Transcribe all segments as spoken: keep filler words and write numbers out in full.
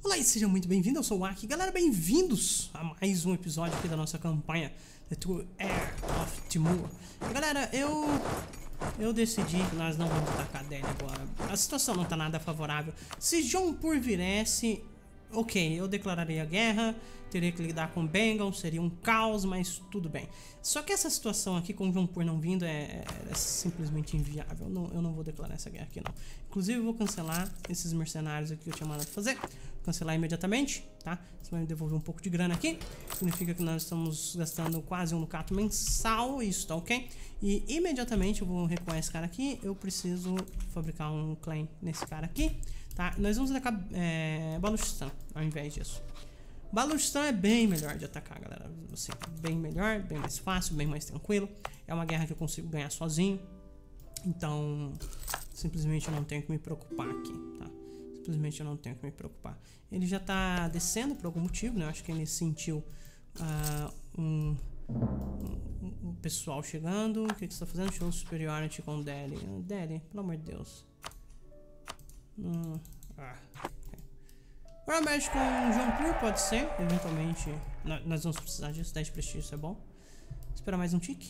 Olá e seja muito bem-vindo, eu sou o Aki. Galera, bem-vindos a mais um episódio aqui da nossa campanha The True Heir of Timur. E, galera, eu eu decidi que nós não vamos atacar dele agora. A situação não tá nada favorável. Se Jaunpur viesse, ok, eu declararia guerra, teria que lidar com Bengal, seria um caos, mas tudo bem. Só que essa situação aqui com Jaunpur não vindo é, é simplesmente inviável. Não, eu não vou declarar essa guerra aqui não. Inclusive eu vou cancelar esses mercenários aqui que eu tinha mandado fazer. Cancelar imediatamente, tá? Você vai me devolver um pouco de grana aqui. Significa que nós estamos gastando quase um ducato mensal, isso tá ok? E imediatamente eu vou recuar esse cara aqui. Eu preciso fabricar um clã nesse cara aqui, tá? Nós vamos atacar é, Baluchistan ao invés disso. Baluchistan é bem melhor de atacar, galera. Assim, bem melhor, bem mais fácil, bem mais tranquilo. É uma guerra que eu consigo ganhar sozinho. Então, simplesmente eu não tenho que me preocupar aqui, tá? Simplesmente eu não tenho que me preocupar. Ele já tá descendo por algum motivo, né? Eu acho que ele sentiu uh, um, um, um pessoal chegando. O que, que você tá fazendo? Show superiority com Delhi. Delhi, pelo amor de Deus. Hum, ah, okay. Agora mexe com Jaunpur, pode ser. Eventualmente, nós vamos precisar disso. dez de prestígio, isso é bom. Espera mais um tique.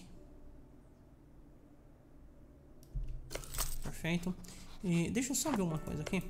Perfeito. E deixa eu só ver uma coisa aqui.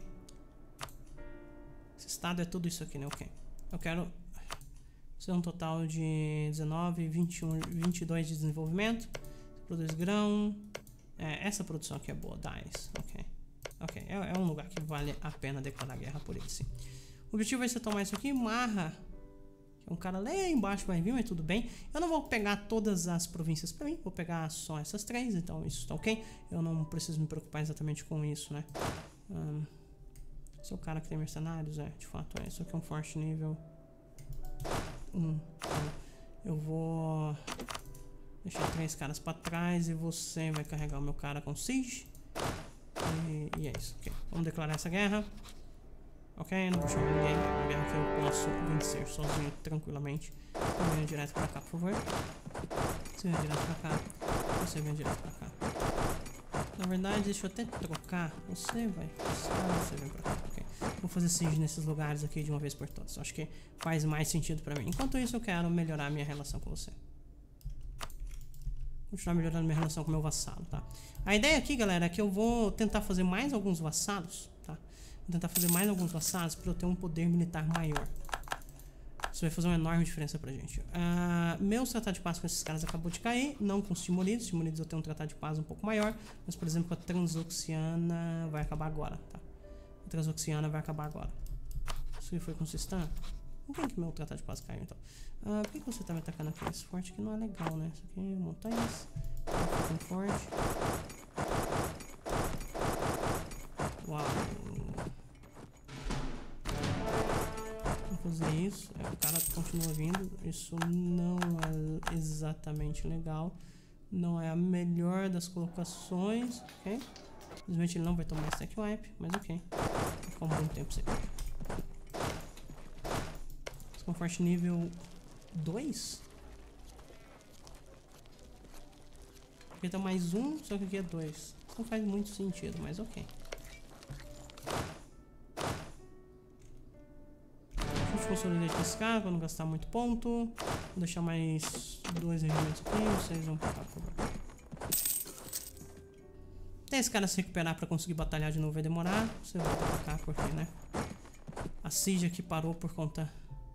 Esse estado é tudo isso aqui, né? Ok. Eu quero fazer um total de dezenove, vinte e um, vinte e dois de desenvolvimento. Produz grão. É, essa produção aqui é boa, dez. Ok. Ok. É, é um lugar que vale a pena declarar guerra por ele, sim. O objetivo vai ser tomar isso aqui. Marra, que é um cara lá embaixo, vai vir, mas tudo bem. Eu não vou pegar todas as províncias pra mim. Vou pegar só essas três, então isso tá ok. Eu não preciso me preocupar exatamente com isso, né? Um, Esse é o cara que tem mercenários, é, de fato é. Isso aqui é um forte nível um. Eu vou deixar três caras pra trás e você vai carregar o meu cara com siege. E, e é isso, ok. Vamos declarar essa guerra. Ok, não vou chamar ninguém. É uma guerra que eu posso vencer sozinho, tranquilamente. Então venha direto pra cá, por favor. Você vem direto pra cá. Você vem direto pra cá. Na verdade, deixa eu até trocar. Você vai passar, você vem pra cá, ok. Vou fazer siege nesses lugares aqui de uma vez por todas. Acho que faz mais sentido pra mim. Enquanto isso, eu quero melhorar a minha relação com você. Continuar melhorando minha relação com o meu vassalo, tá? A ideia aqui, galera, é que eu vou tentar fazer mais alguns vassalos, tá? Vou tentar fazer mais alguns vassalos pra eu ter um poder militar maior. Isso vai fazer uma enorme diferença pra gente. Uh, meu tratado de paz com esses caras acabou de cair. Não com os Timuridos. Os Timuridos eu tenho um tratado de paz um pouco maior. Mas, por exemplo, a Transoxiana vai acabar agora, tá? A Transoxiana vai acabar agora. Isso aqui foi com o Sistan? Por que que meu tratado de paz caiu, então? Uh, por que, que você tá me atacando aqui? Esse forte aqui não é legal, né? Isso aqui é montanhas. Um forte. Uau. Fazer isso, é, o cara continua vindo, isso não é exatamente legal, não é a melhor das colocações, ok? Infelizmente ele não vai tomar stack wipe, mas ok, vai ficar um bom tempo sem. Com forte nível dois? Aqui tá mais um, só que aqui é dois. Isso não faz muito sentido, mas ok. Consolidate esse cara pra não gastar muito ponto. Vou deixar mais dois regimentos aqui. Vocês vão pra cá, por favor. Até esse cara se recuperar pra conseguir batalhar de novo vai demorar. Você volta pra cá porque, né? A siege aqui parou por conta.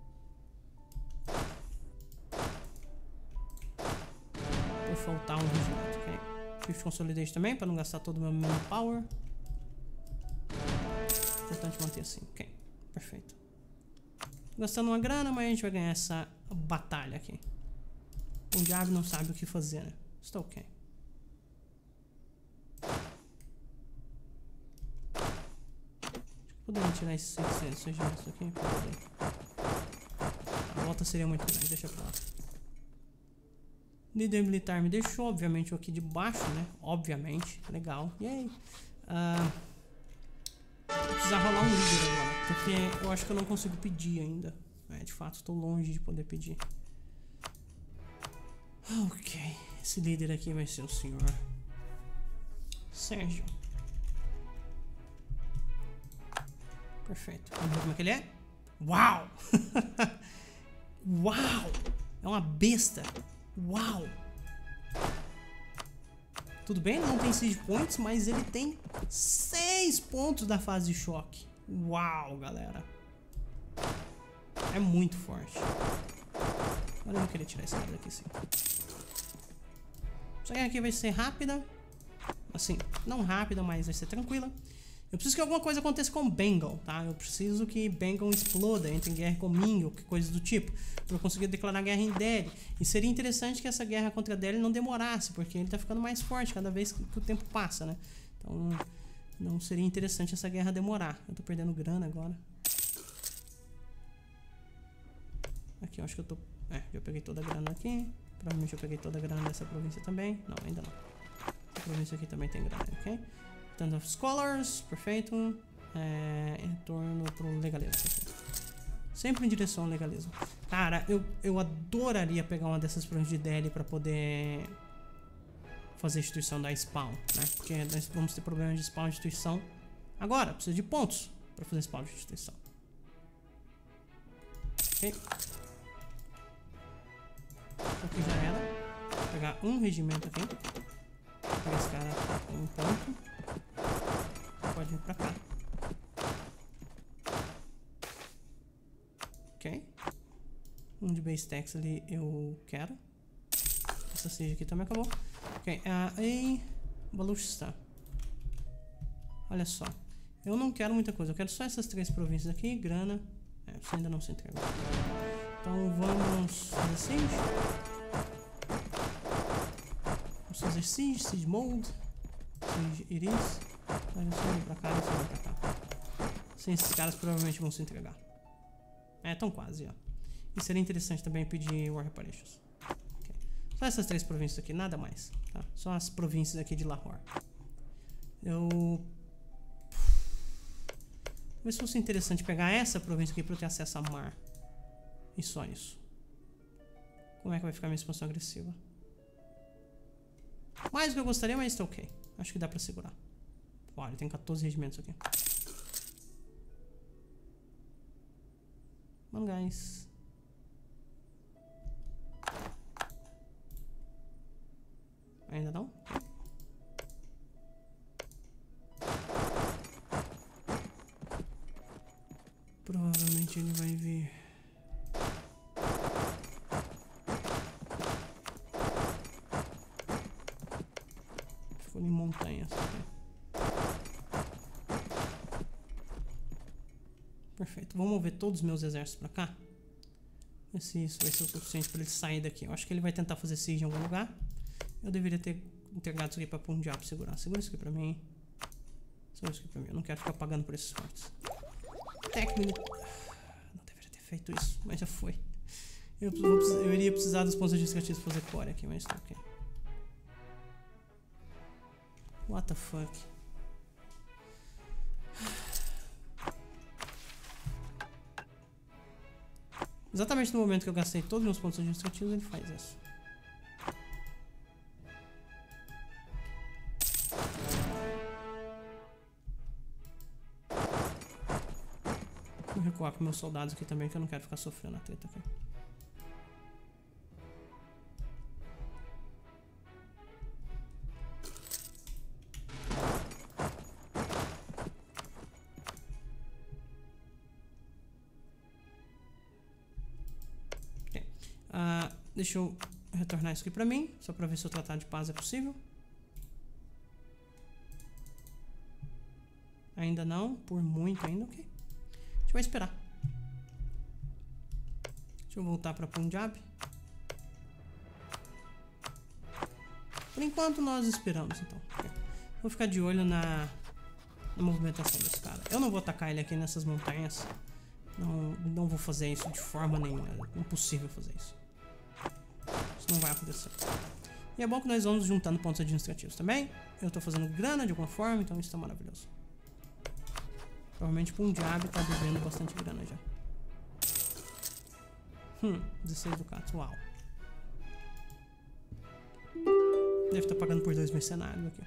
Por faltar um regimento, ok? Shift Consolidate também pra não gastar todo o meu manpower. Importante manter assim, ok? Perfeito. Gastando uma grana, mas a gente vai ganhar essa batalha aqui. O diabo não sabe o que fazer, né? Está ok. Acho que poderia tirar esses seiscentos regimentos aqui. A volta seria muito grande, deixa pra lá. Líder militar me deixou, obviamente, eu aqui de baixo, né? Obviamente, legal. E aí? Uh, Vou precisar rolar um líder agora, porque eu acho que eu não consigo pedir ainda. É, de fato, estou longe de poder pedir. Ok, esse líder aqui vai ser o senhor Sérgio. Perfeito, vamos ver como é que ele é. Uau! Uau! É uma besta. Uau! Tudo bem, ele não tem Siege Points, mas ele tem seis pontos da fase de choque. Uau, galera. É muito forte. Mas eu vou querer tirar esse cara daqui, sim. Essa guerra aqui vai ser rápida. Assim, não rápida, mas vai ser tranquila. Eu preciso que alguma coisa aconteça com Bengal, tá? Eu preciso que Bengal exploda, entre em guerra com Ming, ou que coisa do tipo, para eu conseguir declarar guerra em Delhi. E seria interessante que essa guerra contra Delhi não demorasse, porque ele tá ficando mais forte cada vez que o tempo passa, né? Então, não seria interessante essa guerra demorar. Eu tô perdendo grana agora. Aqui, eu acho que eu tô... É, já peguei toda a grana aqui. Provavelmente eu peguei toda a grana dessa província também. Não, ainda não. Essa província aqui também tem grana, ok? Tanto of Scholars, perfeito. É, retorno pro legalismo. Perfeito. Sempre em direção ao legalismo. Cara, eu, eu adoraria pegar uma dessas províncias de Delhi pra poder fazer a instituição da spawn, né? Porque nós vamos ter problemas de spawn de instituição agora. Precisa de pontos pra fazer spawn de instituição. Ok. Aqui já era. Vou pegar um regimento aqui. Vou pegar esse cara um ponto. Pode vir pra cá. Ok. Um de base tax ali eu quero. Essa siege aqui também acabou. Ok. Uh, e Baluchistan. Olha só. Eu não quero muita coisa. Eu quero só essas três províncias aqui. Grana. É, isso ainda não se entregou. Então vamos fazer siege. Vamos fazer siege, siege mode, siege iris. Vai vir pra cá e você vir pra cá. Sim, esses caras provavelmente vão se entregar. É, tão quase, ó. E seria interessante também pedir War Reparations. Okay. Só essas três províncias aqui, nada mais. Tá? Só as províncias aqui de Lahore. Eu... Talvez fosse interessante pegar essa província aqui pra eu ter acesso a mar. E só isso. Como é que vai ficar a minha expansão agressiva? Mais do que eu gostaria, mas tá ok. Acho que dá pra segurar. Olha, tem quatorze regimentos aqui. Mano, guys. Ainda não? Provavelmente ele vai vir. Ficou em montanhas. Perfeito. Vou mover todos os meus exércitos pra cá. Ver se isso vai ser o suficiente pra ele sair daqui. Eu acho que ele vai tentar fazer siege em algum lugar. Eu deveria ter entregado isso aqui pra Punjab segurar. Segura isso aqui pra mim. Segura isso aqui pra mim. Eu não quero ficar pagando por esses fortes. Tech militar. Não deveria ter feito isso, mas já foi. Eu, eu, eu iria precisar dos pontos administrativos pra fazer core aqui, mas tá ok. What the fuck? Exatamente no momento que eu gastei todos os meus pontos administrativos, ele faz isso. Vou recuar com meus soldados aqui também, que eu não quero ficar sofrendo a treta aqui. Uh, deixa eu retornar isso aqui pra mim, só pra ver se o tratado de paz é possível. Ainda não, por muito ainda, ok. A gente vai esperar. Deixa eu voltar pra Punjab. Por enquanto nós esperamos, então. Okay. Vou ficar de olho na, na movimentação desse cara. Eu não vou atacar ele aqui nessas montanhas. Não, não vou fazer isso de forma nenhuma. É impossível fazer isso. Isso não vai acontecer. E é bom que nós vamos juntando pontos administrativos também. Eu tô fazendo grana de alguma forma, então isso tá maravilhoso. Provavelmente Punjab tá devendo bastante grana já. Hum, dezesseis ducatos, uau. Deve estar pagando por dois mercenários aqui.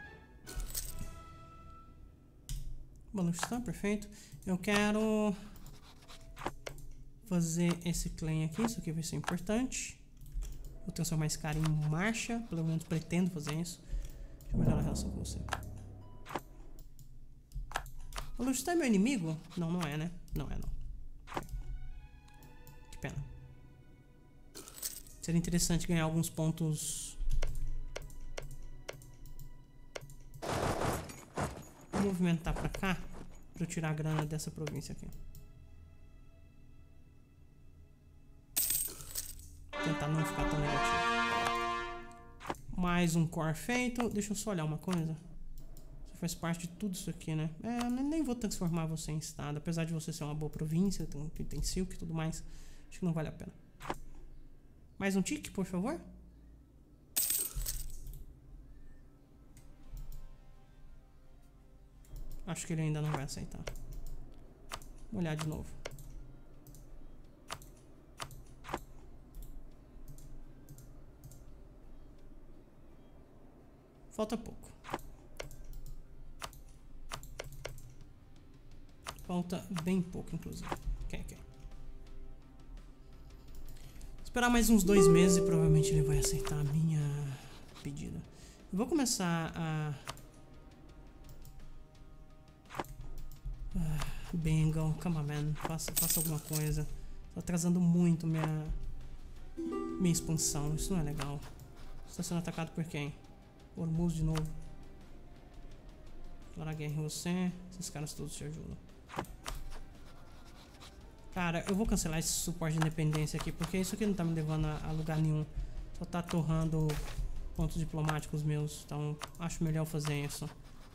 Baluchistan, perfeito. Eu quero... fazer esse claim aqui. Isso aqui vai ser importante. Vou transformar esse cara em marcha. Pelo menos pretendo fazer isso. Deixa eu melhorar a relação com você. O Lúcio é meu inimigo? Não, não é, né? Não é, não. Que pena. Seria interessante ganhar alguns pontos. Vou movimentar pra cá pra eu tirar a grana dessa província aqui. Tentar não ficar tão negativo. Mais um core feito. Deixa eu só olhar uma coisa. Você faz parte de tudo isso aqui, né? É, eu nem vou transformar você em estado. Apesar de você ser uma boa província, tem, tem silk e tudo mais. Acho que não vale a pena. Mais um tique, por favor. Acho que ele ainda não vai aceitar. Vou olhar de novo. Falta pouco. Falta bem pouco, inclusive. Ok, ok. Esperar mais uns dois meses e provavelmente ele vai aceitar a minha pedida. Eu vou começar a... Ah, Bengal, come on, man. Faça, faça alguma coisa. Tá atrasando muito minha... Minha expansão. Isso não é legal. Você tá sendo atacado por quem? Hormuz de novo. Declarar guerra em você. Esses caras todos te ajudam. Cara, eu vou cancelar esse suporte de independência aqui, porque isso aqui não tá me levando a, a lugar nenhum. Só tá torrando pontos diplomáticos meus. Então, acho melhor fazer isso.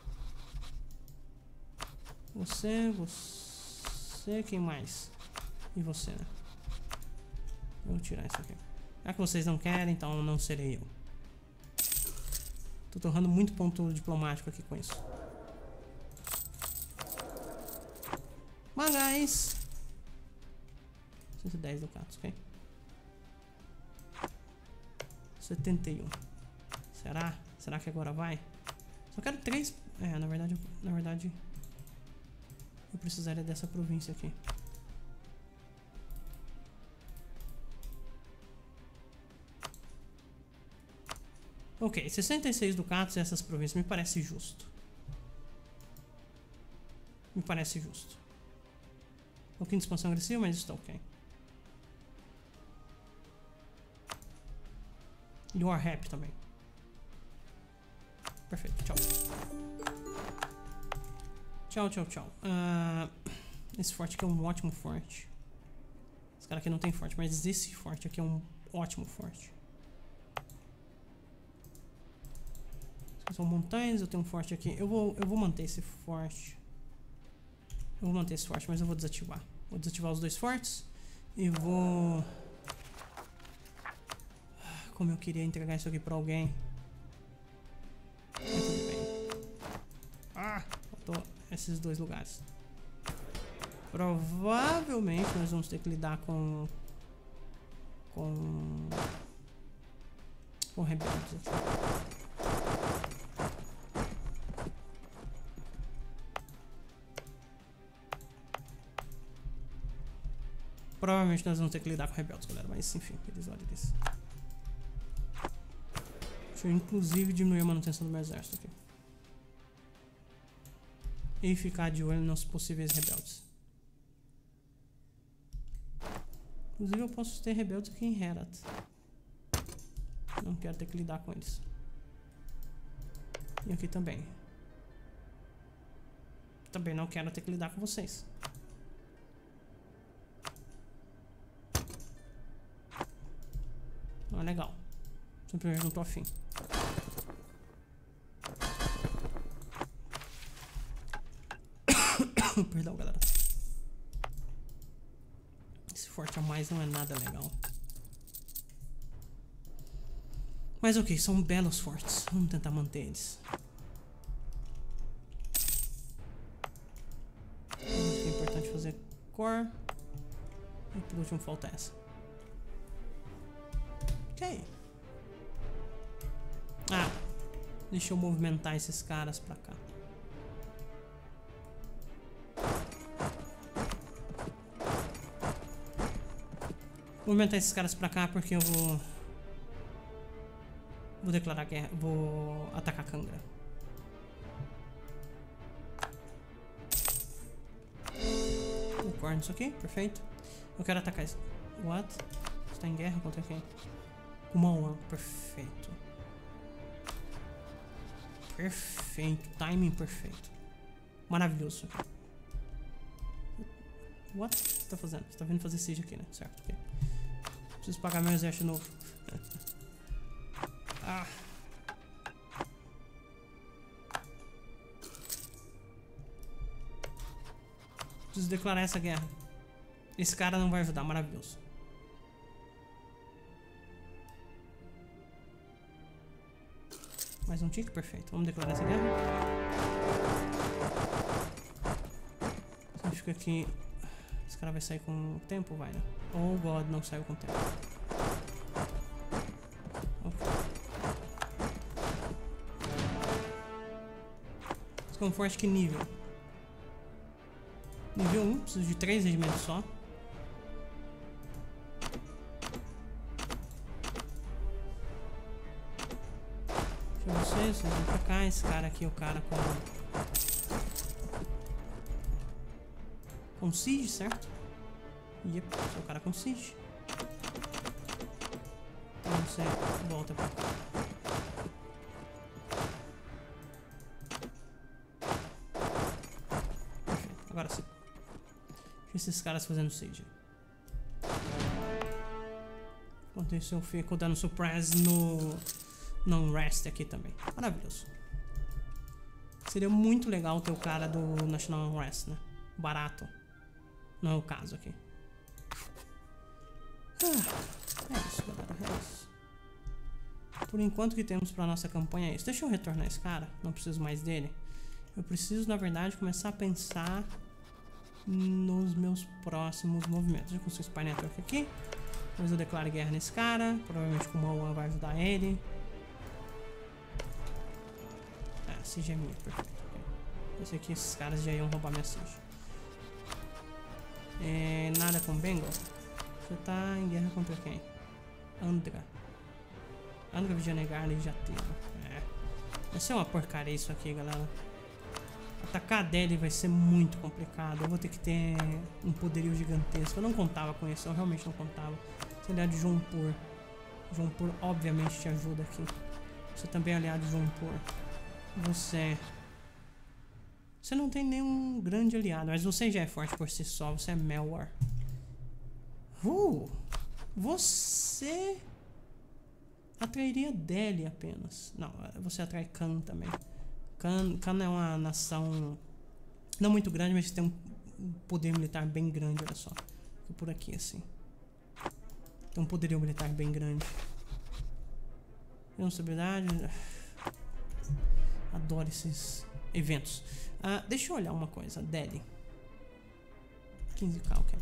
Você, você, quem mais? E você, né? Vou tirar isso aqui. Já que vocês não querem, então não serei eu. Tô torrando muito ponto diplomático aqui com isso. Mas, guys... cento e dez ducatos, ok? setenta e um. Será? Será que agora vai? Só quero três... É, na verdade... Na verdade... Eu precisaria dessa província aqui. Ok, sessenta e seis ducatos essas províncias. Me parece justo. Me parece justo. Um pouquinho de expansão agressiva, mas isso tá ok. You are happy também. Perfeito, tchau. Tchau, tchau, tchau. Uh, esse forte aqui é um ótimo forte. Esse cara aqui não tem forte, mas esse forte aqui é um ótimo forte. São montanhas, eu tenho um forte aqui. Eu vou, eu vou manter esse forte. Eu vou manter esse forte, mas eu vou desativar. Vou desativar os dois fortes. E vou... Como eu queria entregar isso aqui pra alguém. Mas tudo bem. Ah, faltou esses dois lugares. Provavelmente nós vamos ter que lidar com... Com... Com rebeldes aqui. Provavelmente nós vamos ter que lidar com rebeldes, galera. Mas enfim, eles olham disso. Deixa eu inclusive diminuir a manutenção do meu exército aqui. E ficar de olho nos possíveis rebeldes. Inclusive eu posso ter rebeldes aqui em Herat. Não quero ter que lidar com eles. E aqui também. Também não quero ter que lidar com vocês. Ah, legal. Simplesmente não tô afim. Perdão, galera. Esse forte a mais não é nada legal. Mas ok, são belos fortes. Vamos tentar manter eles. É importante fazer core. E por último falta essa. Ok. Ah, deixa eu movimentar esses caras pra cá. Vou movimentar esses caras pra cá porque eu vou... Vou declarar guerra. Vou atacar Kangra. Vou cortar isso aqui, perfeito. Eu quero atacar isso. What? Você tá em guerra contra quem? Kumawan, perfeito. Perfeito, timing perfeito. Maravilhoso. What? O que você tá fazendo? Você tá vindo fazer siege aqui, né? Certo, ok. Preciso pagar meu exército novo. Ah. Preciso declarar essa guerra. Esse cara não vai ajudar, maravilhoso. Mais um tique, perfeito. Vamos declarar essa guerra. Significa que esse cara vai sair com o tempo, vai, né? Oh God, não saiu com o tempo. Ok. Desconforte que nível? Nível um, preciso de três regimentos só. Vocês, vocês vão pra cá, esse cara aqui, o cara com... Com siege, certo? Yep, sou o cara com siege. Então você volta pra cá. Perfeito, agora sim. Deixa esses caras fazendo siege. Enquanto isso eu fico dando surprise no... Non-Rest aqui também. Maravilhoso. Seria muito legal ter o cara do National Unrest, né? Barato. Não é o caso aqui. Ah, é isso, galera. É isso. Por enquanto que temos pra nossa campanha é isso. Deixa eu retornar esse cara. Não preciso mais dele. Eu preciso, na verdade, começar a pensar nos meus próximos movimentos. Já consigo Spy Network aqui. Depois eu declaro guerra nesse cara. Provavelmente o Kumawan vai ajudar ele. Siege é minha, perfeito. Eu sei que esses caras já iam roubar minha siege. É, nada com Bengal. Você tá em guerra contra quem? Andhra. Andhra Vijayanagara ele já teve. É. Vai ser uma porcaria isso aqui, galera. Atacar a Delhi vai ser muito complicado. Eu vou ter que ter um poderio gigantesco. Eu não contava com isso, eu realmente não contava. Você é aliado de Jaunpur. Jaunpur obviamente te ajuda aqui. Você também é aliado de Jaunpur. Você... Você não tem nenhum grande aliado, mas você já é forte por si só. Você é Melwar. Uh, você... Atrairia Delhi apenas. Não, você atrai Khan também. Khan, Khan é uma nação... Não muito grande, mas tem um poder militar bem grande, olha só. Fica por aqui, assim. Tem um poderio militar bem grande. Instabilidade... Adoro esses eventos. Ah, deixa eu olhar uma coisa. Delhi. quinze K, ok.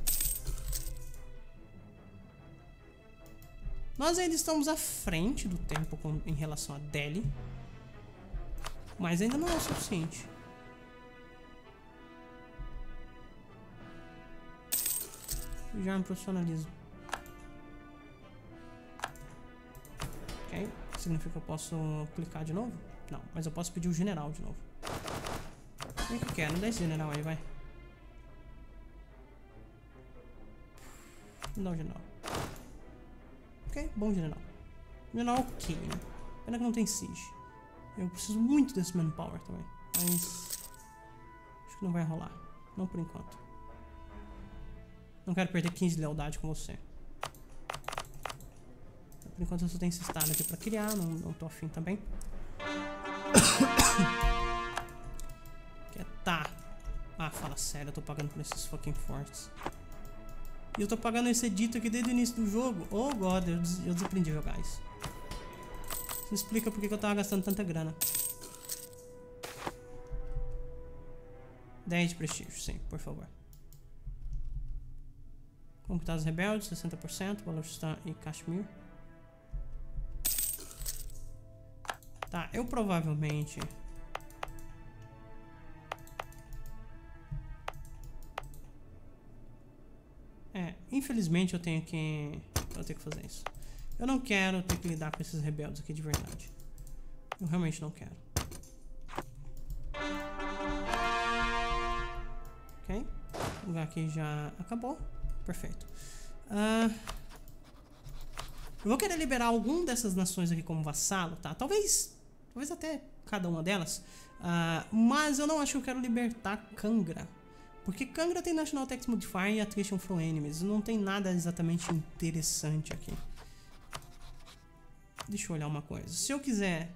Nós ainda estamos à frente do tempo com, em relação a Delhi. Mas ainda não é o suficiente. Já me profissionalismo. Ok. Significa que eu posso clicar de novo? Não, mas eu posso pedir o general de novo. O que quer? Não dá esse general aí, vai. Não dá o general. Ok, bom general. General ok, né? Pena que não tem siege. Eu preciso muito desse manpower também. Mas... Acho que não vai rolar. Não por enquanto. Não quero perder quinze de lealdade com você. Por enquanto eu só tenho esse estado aqui pra criar. Não, não tô afim também. Que é tá. Ah, fala sério, eu tô pagando por esses fucking fortes. E eu tô pagando esse edito aqui desde o início do jogo. Oh god, eu, des eu desaprendi a jogar isso. Isso explica por que eu tava gastando tanta grana. dez de prestígio, sim, por favor. Conquistar os rebeldes, sessenta por cento, Balochistan e Kashmir. Tá, eu provavelmente... É, infelizmente eu tenho que... pra eu ter que fazer isso. Eu não quero ter que lidar com esses rebeldes aqui de verdade. Eu realmente não quero. Ok. O lugar aqui já acabou. Perfeito. Uh, eu vou querer liberar algum dessas nações aqui como vassalo, tá? Talvez, talvez até cada uma delas. Uh, mas eu não acho que eu quero libertar Kangra. Porque Kangra tem National Tax Modifier e Attrition from Enemies. Não tem nada exatamente interessante aqui. Deixa eu olhar uma coisa. Se eu quiser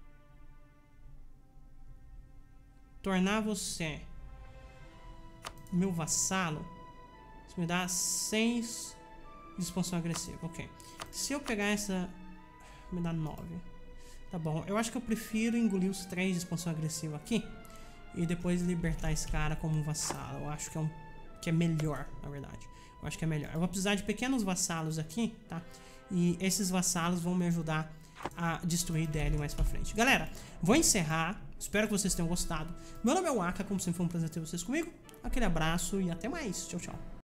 tornar você meu vassalo, isso me dá seis de expansão agressiva. Ok. Se eu pegar essa, me dá nove. Tá bom. Eu acho que eu prefiro engolir os três de expansão agressiva aqui e depois libertar esse cara como um vassalo. Eu acho que é, um, que é melhor, na verdade. Eu acho que é melhor. Eu vou precisar de pequenos vassalos aqui, tá? E esses vassalos vão me ajudar a destruir Delhi mais pra frente. Galera, vou encerrar. Espero que vocês tenham gostado. Meu nome é Waka, como sempre foi um prazer ter vocês comigo. Aquele abraço e até mais. Tchau, tchau.